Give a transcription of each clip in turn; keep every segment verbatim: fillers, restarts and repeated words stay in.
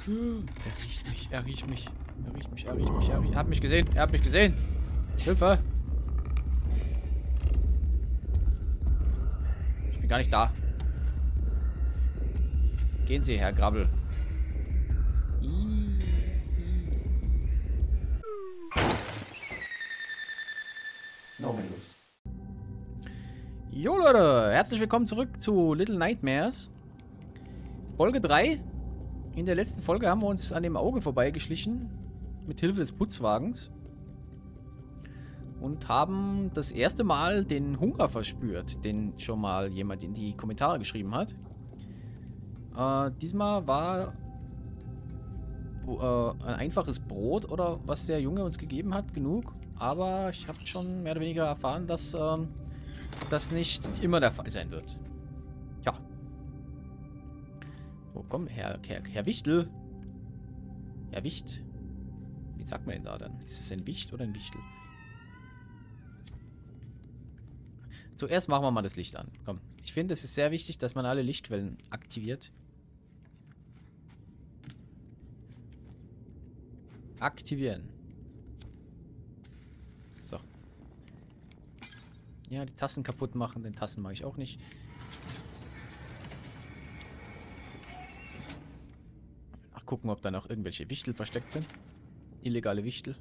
Der riecht mich, er riecht mich. Er riecht mich, er riecht mich, er, riecht, er hat mich gesehen, er hat mich gesehen. Hilfe. Ich bin gar nicht da. Gehen Sie, Herr Grabbel. No Menus. Jo Leute, herzlich willkommen zurück zu Little Nightmares. Folge drei. In der letzten Folge haben wir uns an dem Auge vorbeigeschlichen. Mit Hilfe des Putzwagens. Und haben das erste Mal den Hunger verspürt, den schon mal jemand in die Kommentare geschrieben hat. Äh, diesmal war äh, ein einfaches Brot oder was der Junge uns gegeben hat, genug. Aber ich habe schon mehr oder weniger erfahren, dass ähm, das nicht immer der Fall sein wird. Tja. Oh, komm, Herr, Herr, Herr Wichtel. Herr Wicht. Wie sagt man denn da dann? Ist es ein Wicht oder ein Wichtel? Zuerst machen wir mal das Licht an. Komm. Ich finde, es ist sehr wichtig, dass man alle Lichtquellen aktiviert. Aktivieren. So. Ja, die Tassen kaputt machen. Den Tassen mache ich auch nicht. Ach, gucken, ob da noch irgendwelche Wichtel versteckt sind. Illegale Wichtel.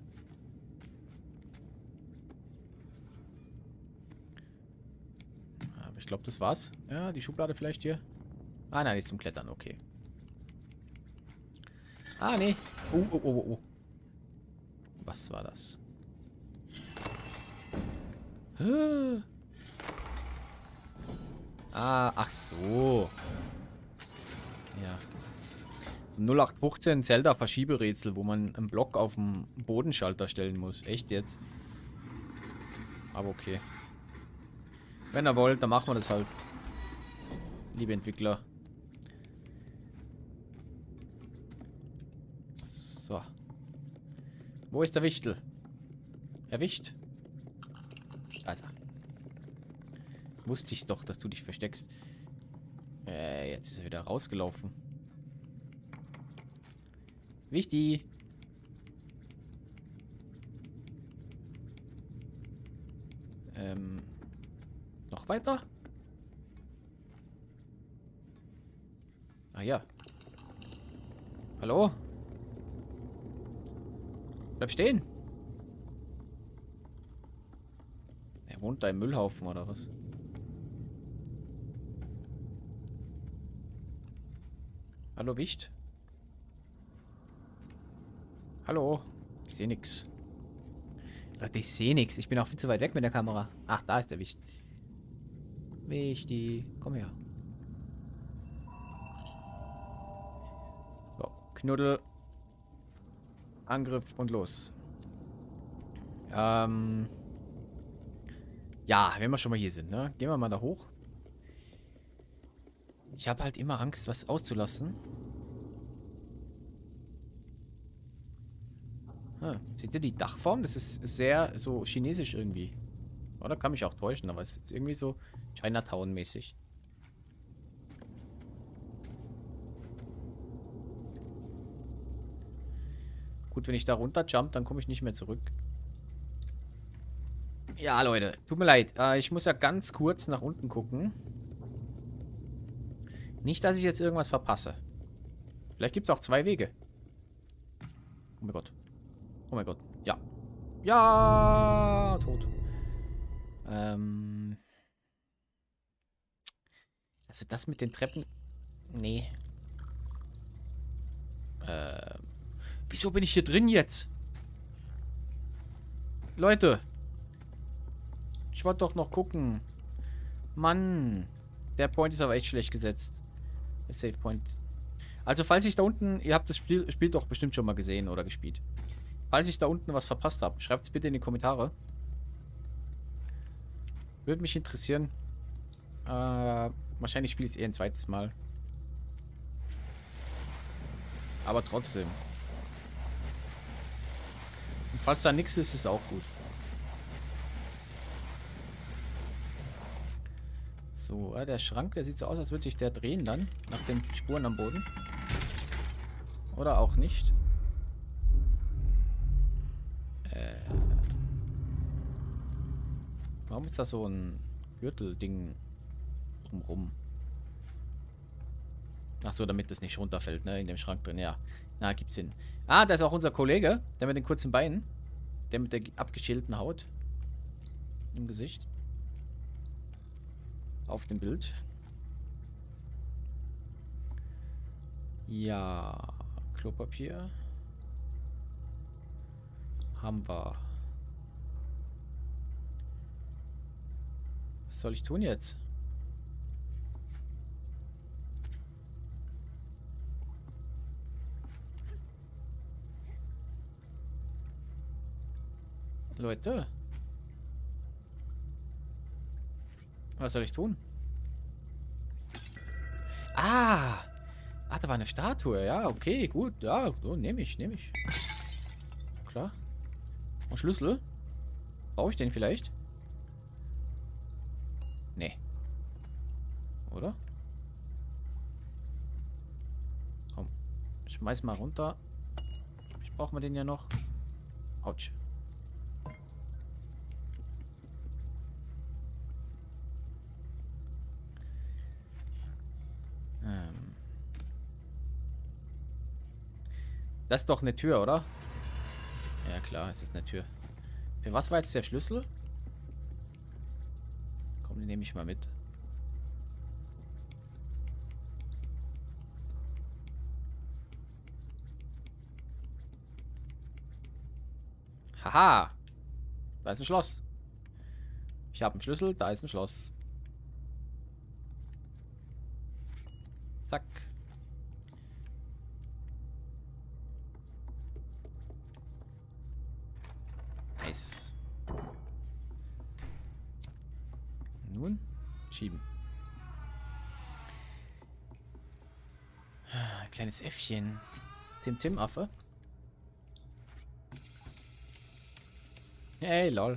Aber ich glaube, das war's. Ja, die Schublade vielleicht hier. Ah, nein, die ist zum Klettern. Okay. Ah, nee. Oh, oh, oh, oh. Was war das? Ah, ach so. Ja. So null acht fünfzehn Zelda-Verschieberätsel, wo man einen Block auf dem Bodenschalter stellen muss. Echt jetzt? Aber okay. Wenn ihr wollt, dann machen wir das halt. Liebe Entwickler. So. Wo ist der Wichtel? Herr Wicht? Da ist er. Wusste ich doch, dass du dich versteckst. Äh, jetzt ist er wieder rausgelaufen. Wichti. Ähm. Noch weiter? Ah ja. Hallo? Bleib stehen. Er wohnt da im Müllhaufen oder was? Hallo Wicht? Hallo? Ich sehe nichts. Leute, ich sehe nichts. Ich bin auch viel zu weit weg mit der Kamera. Ach, da ist der Wicht. Wichti. Komm her. So, Knuddel. Angriff und los. Ähm. Ja, wenn wir schon mal hier sind, ne? Gehen wir mal da hoch. Ich habe halt immer Angst, was auszulassen. Ah, seht ihr die Dachform? Das ist sehr so chinesisch irgendwie. Oder kann mich auch täuschen, aber es ist irgendwie so Chinatown-mäßig. Gut, wenn ich da runter jump, dann komme ich nicht mehr zurück. Ja, Leute, tut mir leid. Äh, ich muss ja ganz kurz nach unten gucken. Nicht, dass ich jetzt irgendwas verpasse. Vielleicht gibt es auch zwei Wege. Oh mein Gott. Oh mein Gott. Ja. Ja, tot. Ähm. Also das mit den Treppen. Nee. Äh. Wieso bin ich hier drin jetzt? Leute. Ich wollte doch noch gucken. Mann. Der Point ist aber echt schlecht gesetzt. Der Save Point. Also falls ich da unten... Ihr habt das Spiel, Spiel doch bestimmt schon mal gesehen oder gespielt. Falls ich da unten was verpasst habe, schreibt es bitte in die Kommentare. Würde mich interessieren. Äh, wahrscheinlich spiele ich es eh ein zweites Mal. Aber trotzdem. Und falls da nichts ist, ist auch gut. So, äh, der Schrank, der sieht so aus, als würde sich der drehen dann. Nach den Spuren am Boden. Oder auch nicht. Äh. Warum ist da so ein Gürtelding drumrum? Ach so, damit das nicht runterfällt, ne? In dem Schrank drin, ja. Na, gibt's Sinn. Ah, da ist auch unser Kollege. Der mit den kurzen Beinen. Der mit der abgeschälten Haut. Im Gesicht. Auf dem Bild. Ja. Klopapier. Haben wir. Was soll ich tun jetzt? Leute. Was soll ich tun? Ah! Ah, da war eine Statue. Ja, okay, gut. Ja, so, nehme ich, nehme ich. Klar. Und Schlüssel? Brauche ich den vielleicht? Nee. Oder? Komm. Schmeiß mal runter. Ich brauche mal den ja noch. Autsch. Ähm. Das ist doch eine Tür, oder? Ja klar, es ist eine Tür. Für was war jetzt der Schlüssel? Komm, den nehme ich mal mit. Haha! Da ist ein Schloss. Ich habe einen Schlüssel, da ist ein Schloss. Zack. Nice. Nun schieben. Kleines Äffchen. Tim Tim Affe. Hey, lol.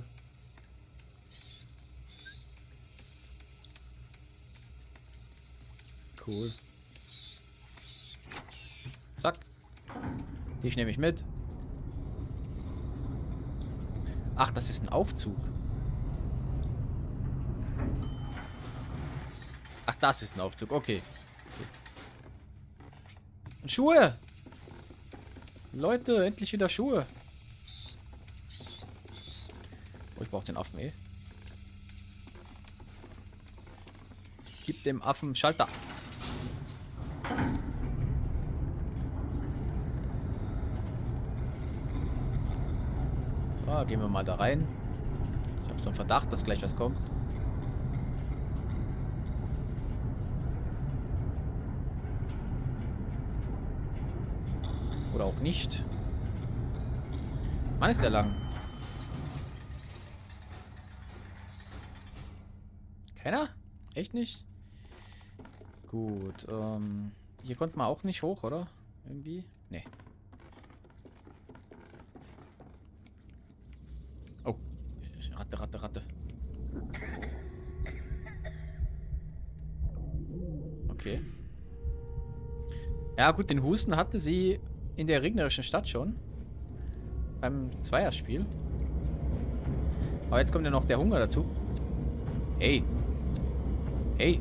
Cool. Zack. Die nehme ich mit. Ach, das ist ein Aufzug. Ach, das ist ein Aufzug. Okay. Und Schuhe. Leute, endlich wieder Schuhe. Oh, ich brauche den Affen, eh. Gib dem Affen Schalter. So, gehen wir mal da rein. Ich habe so einen Verdacht, dass gleich was kommt. Oder auch nicht. Wann ist der lang? Keiner? Echt nicht? Gut, ähm... hier konnte man auch nicht hoch, oder? Irgendwie? Nee. Oh. Ratte, Ratte, Ratte. Okay. Ja gut, den Husten hatte sie in der regnerischen Stadt schon. Beim Zweierspiel. Aber jetzt kommt ja noch der Hunger dazu. Hey. Hey.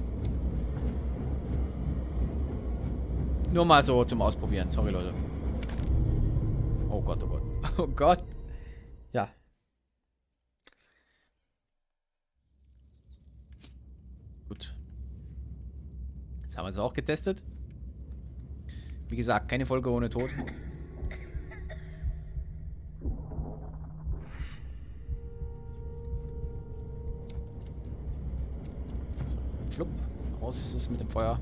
Nur mal so zum Ausprobieren. Sorry, Leute. Oh Gott, oh Gott. Oh Gott. Ja. Gut. Jetzt haben wir es auch getestet. Wie gesagt, keine Folge ohne Tod. So, flupp. Raus ist es mit dem Feuer.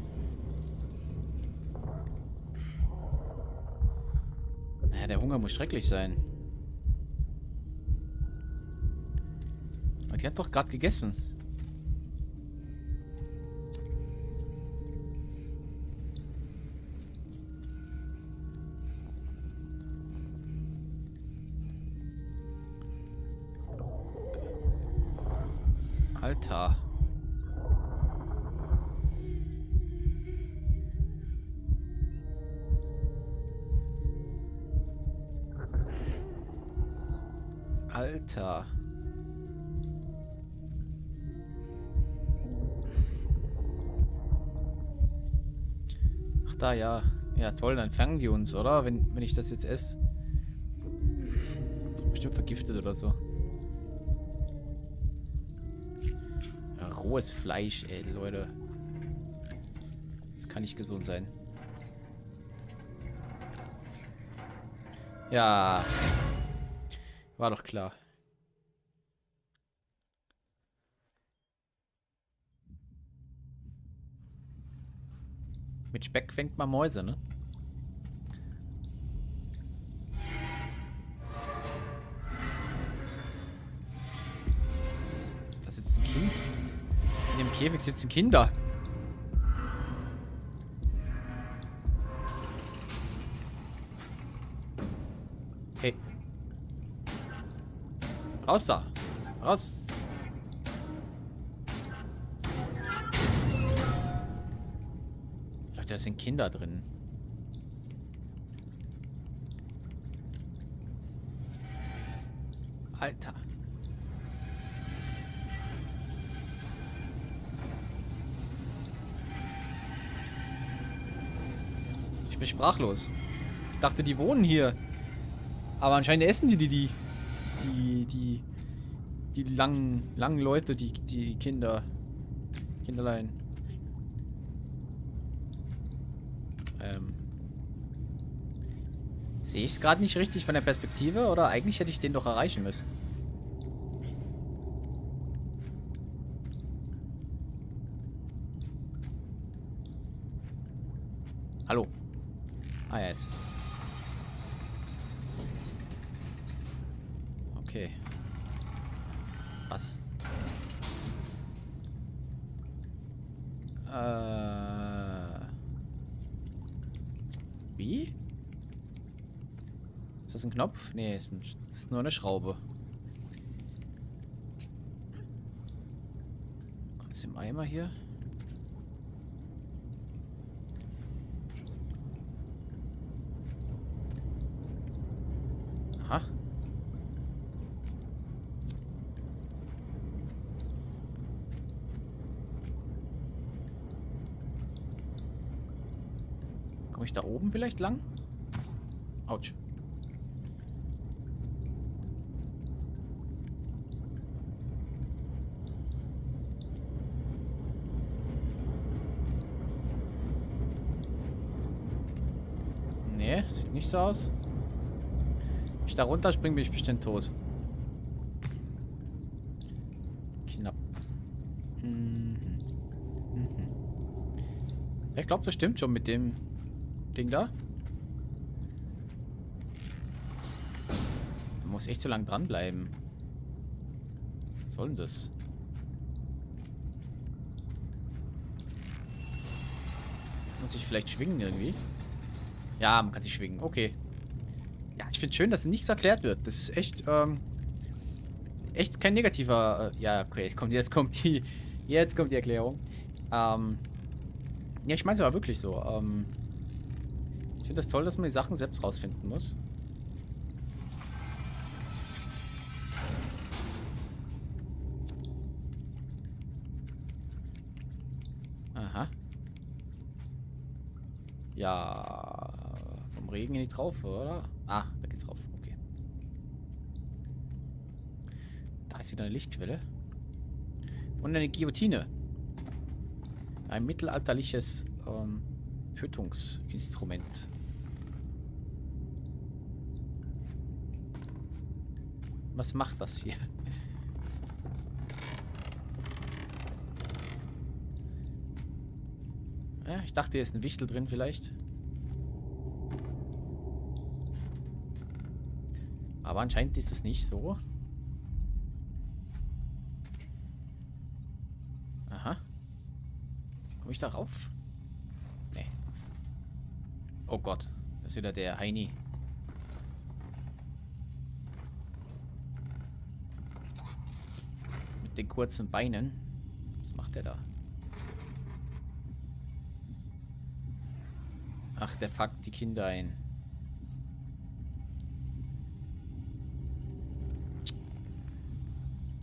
Naja, der Hunger muss schrecklich sein. Aber die hat doch gerade gegessen. Alter. Alter. Ach da, ja. Ja, toll, dann fangen die uns, oder? Wenn, wenn ich das jetzt esse. Ist bestimmt vergiftet oder so. Ja, rohes Fleisch, ey, Leute. Das kann nicht gesund sein. Ja. War doch klar. Mit Speck fängt man Mäuse, ne? Da sitzt ein Kind. In dem Käfig sitzen Kinder. Hey. Raus da. Raus. Da sind Kinder drin. Alter. Ich bin sprachlos. Ich dachte, die wohnen hier. Aber anscheinend essen die die, die, die, die, die langen, langen Leute, die, die Kinder, Kinderlein. Ähm. Sehe ich es gerade nicht richtig von der Perspektive? Oder eigentlich hätte ich den doch erreichen müssen. Hallo. Ah ja, jetzt. Okay. Was? Äh. Wie? Ist das ein Knopf? Nee, ist, ein, das ist nur eine Schraube. Was ist im Eimer hier? Aha. Komme ich da oben vielleicht lang? Autsch. Nee, sieht nicht so aus. Wenn ich da runterspringe, bin ich bestimmt tot. Knapp. Mhm. Mhm. Ich glaube, das stimmt schon mit dem Ding da. Man muss echt so lange dranbleiben. Was soll denn das? Muss ich vielleicht schwingen irgendwie? Ja, man kann sich schwingen. Okay. Ja, ich finde schön, dass es nichts erklärt wird. Das ist echt, ähm, echt kein negativer, äh, ja, okay, kommt, jetzt kommt die, jetzt kommt die Erklärung. Ähm, ja, ich meine es aber wirklich so. Ähm, ich finde das toll, dass man die Sachen selbst rausfinden muss. Aha. Ja, vom Regen in die Traufe, oder? Ah, da geht's rauf. Okay. Da ist wieder eine Lichtquelle. Und eine Guillotine. Ein mittelalterliches ähm, Tötungsinstrument. Was macht das hier? Ja, ich dachte, hier ist ein Wichtel drin vielleicht. Aber anscheinend ist es nicht so. Aha. Komme ich da rauf? Nee. Oh Gott. Das ist wieder der Heini. Mit den kurzen Beinen. Was macht der da? Ach, der packt die Kinder ein.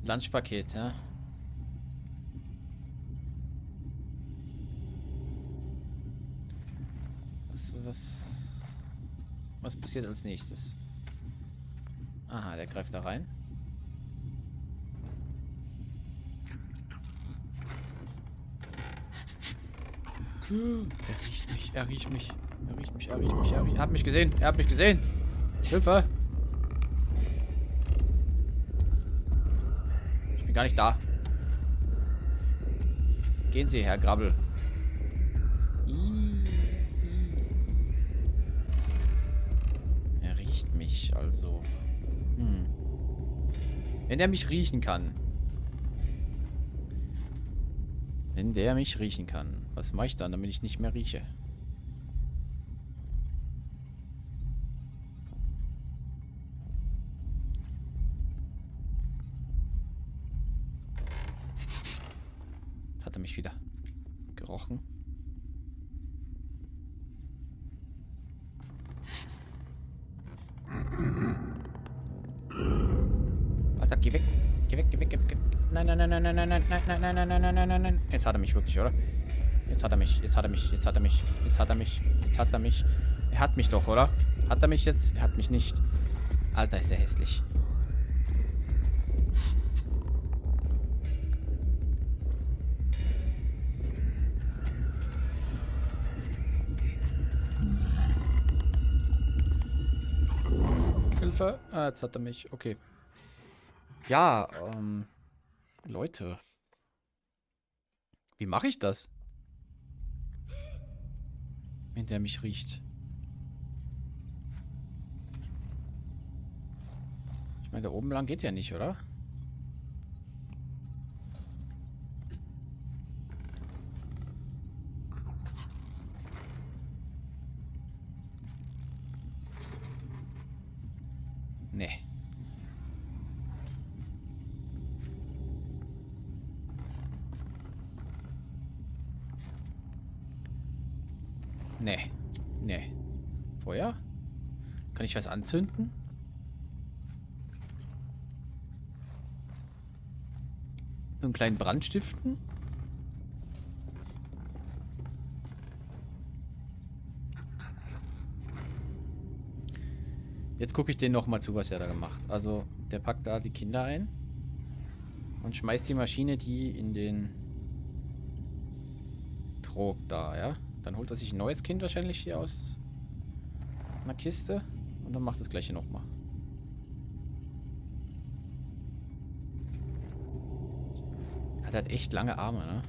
Lunchpaket, ja. Was, was, was passiert als nächstes? Aha, der greift da rein. Der riecht mich, er riecht mich, er riecht mich, er riecht mich, er riecht, er hat mich gesehen, er hat mich gesehen. Hilfe! Ich bin gar nicht da. Gehen Sie, Herr Grabbel. Er riecht mich, also. Hm. Wenn er mich riechen kann. Wenn der mich riechen kann. Was mache ich dann, damit ich nicht mehr rieche? Jetzt hat er mich wieder gerochen. Alter, geh weg. Geh weg, geh weg, geh weg. Nein, nein, nein, nein, nein, nein, nein, nein, nein, nein, nein, nein, nein, nein, nein. Jetzt hat er mich wirklich, oder? Jetzt hat er mich, jetzt hat er mich, jetzt hat er mich, jetzt hat er mich, jetzt hat er mich. Er hat mich doch, oder? Hat er mich jetzt? Er hat mich nicht. Alter, ist er hässlich. Hilfe. Ah, jetzt hat er mich. Okay. Ja, ähm. Leute. Wie mache ich das? Wenn der mich riecht. Ich meine, da oben lang geht ja nicht, oder? Nee. Nee. Nee. Feuer? Kann ich was anzünden? Einen kleinen Brand stiften? Jetzt gucke ich den nochmal zu, was er da gemacht. Also, der packt da die Kinder ein und schmeißt die Maschine, die in den Trog da, ja? Dann holt er sich ein neues Kind wahrscheinlich hier aus einer Kiste und dann macht das gleiche nochmal. Er hat echt lange Arme, ne?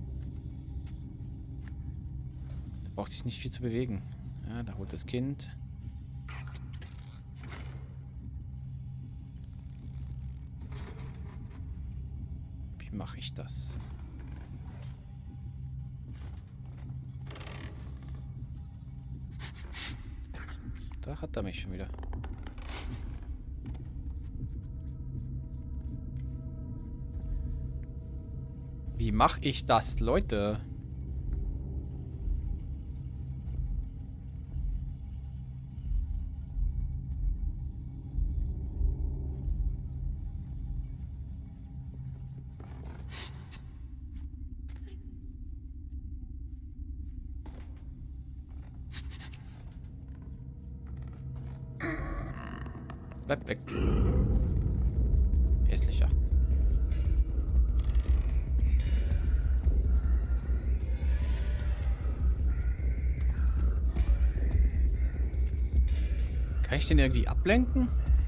Da braucht sich nicht viel zu bewegen. Ja, da holt das Kind. Wie mache ich das? Da hat er mich schon wieder. Wie mache ich das, Leute? Bleib weg. Hässlicher. Kann ich den irgendwie ablenken?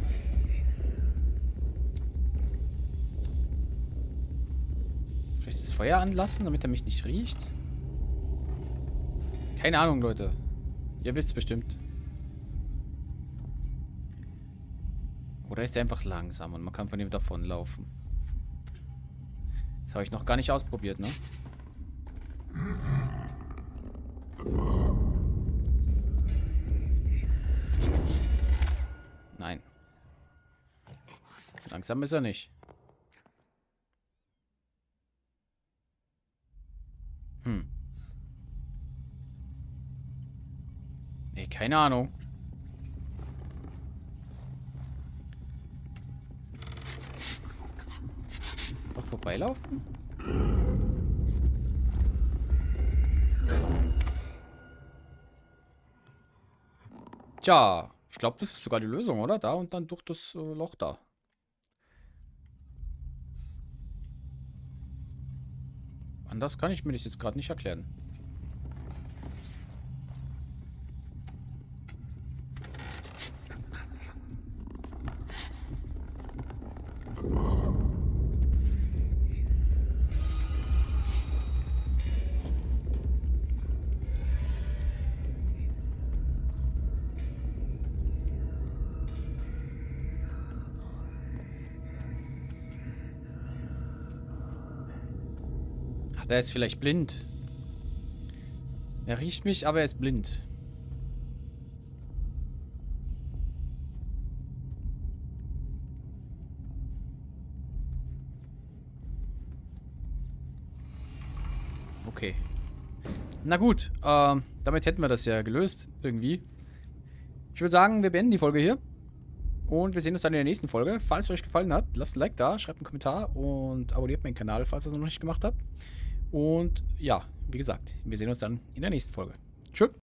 Vielleicht das Feuer anlassen, damit er mich nicht riecht? Keine Ahnung, Leute. Ihr wisst es bestimmt. Oder ist er einfach langsam und man kann von ihm davonlaufen? Das habe ich noch gar nicht ausprobiert, ne? Nein. Langsam ist er nicht. Hm. Nee, keine Ahnung. vorbeilaufen? Tja, ich glaube, das ist sogar die Lösung, oder? Da und dann durch das äh, Loch da. Anders kann ich mir das jetzt gerade nicht erklären. Ach, der ist vielleicht blind. Er riecht mich, aber er ist blind. Okay. Na gut, ähm, damit hätten wir das ja gelöst, irgendwie. Ich würde sagen, wir beenden die Folge hier. Und wir sehen uns dann in der nächsten Folge. Falls es euch gefallen hat, lasst ein Like da, schreibt einen Kommentar und abonniert meinen Kanal, falls ihr es noch nicht gemacht habt. Und ja, wie gesagt, wir sehen uns dann in der nächsten Folge. Tschüss.